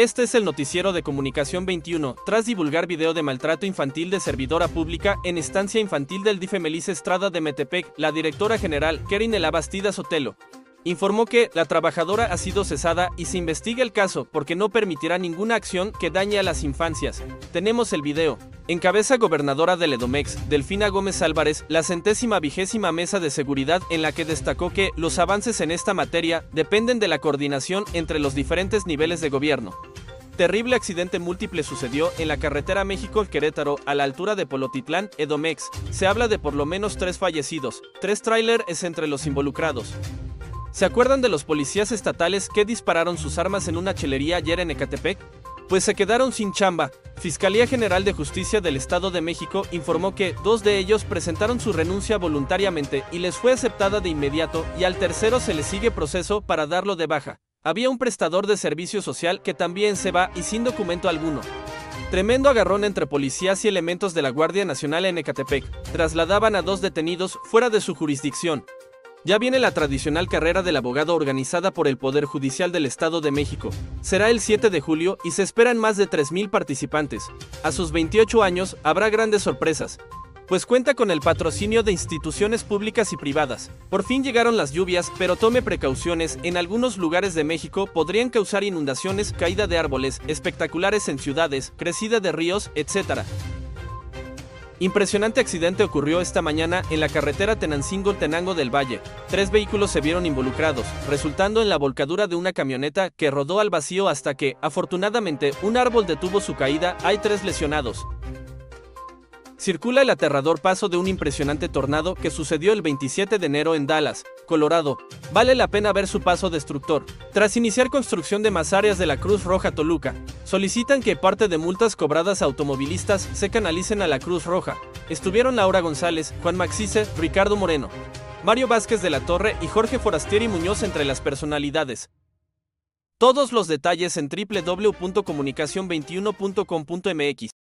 Este es el noticiero de Comunicación 21, tras divulgar video de maltrato infantil de servidora pública en estancia infantil del DIF Melissa Estrada de Metepec. La directora general, Kerinela Bastida Sotelo, informó que la trabajadora ha sido cesada y se investiga el caso porque no permitirá ninguna acción que dañe a las infancias. Tenemos el video. Encabeza gobernadora del Edomex, Delfina Gómez Álvarez, la 120ª mesa de seguridad, en la que destacó que los avances en esta materia dependen de la coordinación entre los diferentes niveles de gobierno. Terrible accidente múltiple sucedió en la carretera México-Querétaro a la altura de Polotitlán, Edomex. Se habla de por lo menos 3 fallecidos, 3 tráileres entre los involucrados. ¿Se acuerdan de los policías estatales que dispararon sus armas en una chelería ayer en Ecatepec? Pues se quedaron sin chamba. Fiscalía General de Justicia del Estado de México informó que 2 de ellos presentaron su renuncia voluntariamente y les fue aceptada de inmediato, y al tercero se le sigue proceso para darlo de baja. Había un prestador de servicio social que también se va y sin documento alguno. Tremendo agarrón entre policías y elementos de la Guardia Nacional en Ecatepec. Trasladaban a 2 detenidos fuera de su jurisdicción. Ya viene la tradicional carrera del abogado organizada por el Poder Judicial del Estado de México. Será el 7 de julio y se esperan más de 3,000 participantes. A sus 28 años habrá grandes sorpresas, pues cuenta con el patrocinio de instituciones públicas y privadas. Por fin llegaron las lluvias, pero tome precauciones. En algunos lugares de México podrían causar inundaciones, caída de árboles espectaculares en ciudades, crecida de ríos, etc. Impresionante accidente ocurrió esta mañana en la carretera Tenancingo-Tenango del Valle. 3 vehículos se vieron involucrados, resultando en la volcadura de una camioneta que rodó al vacío hasta que, afortunadamente, un árbol detuvo su caída. Hay 3 lesionados. Circula el aterrador paso de un impresionante tornado que sucedió el 27 de enero en Dallas, Colorado. Vale la pena ver su paso destructor. Tras iniciar construcción de más áreas de la Cruz Roja Toluca, solicitan que parte de multas cobradas a automovilistas se canalicen a la Cruz Roja. Estuvieron Laura González, Juan Maxice, Ricardo Moreno, Mario Vázquez de la Torre y Jorge Forastieri Muñoz entre las personalidades. Todos los detalles en www.comunicacion21.com.mx.